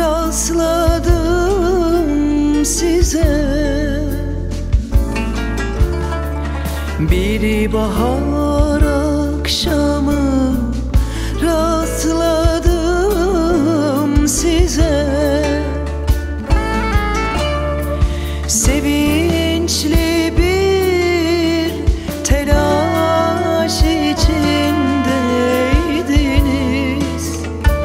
rastladım size. Bir bahar akşamı rastladım size. Sevinçli bir telaş içindeydiniz.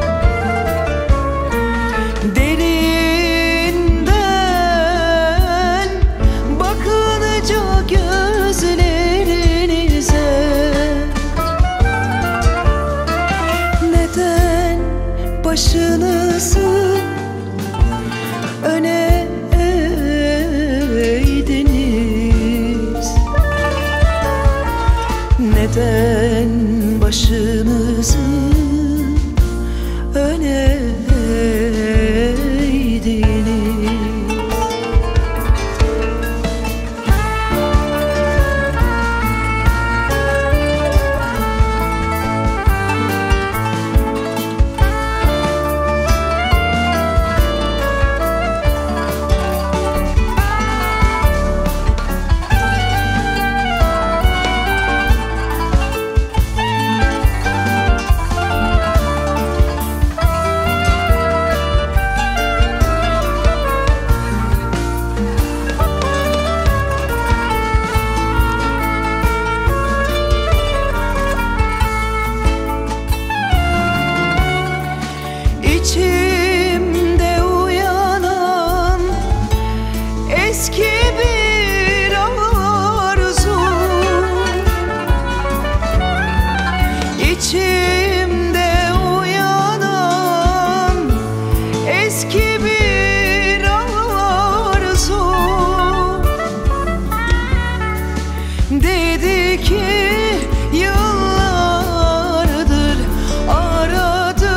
Derinden bakınca gözlerinize, neden başınızı öne eğdiniz? Neden başınızı öne eğdiniz? İçimde uyanan eski bir arzu, İçimde uyanan eski bir arzu. Dedi ki yıllardır aradım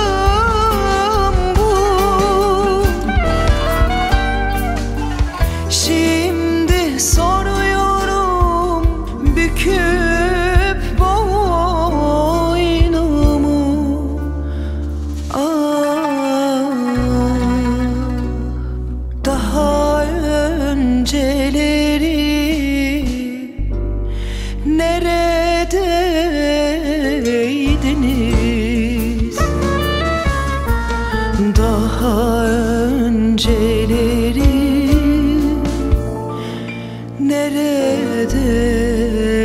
bu, şimdi soruyorum büküp boynumu. Daha önceleri neredeydiniz? Daha önceleri neredeydiniz?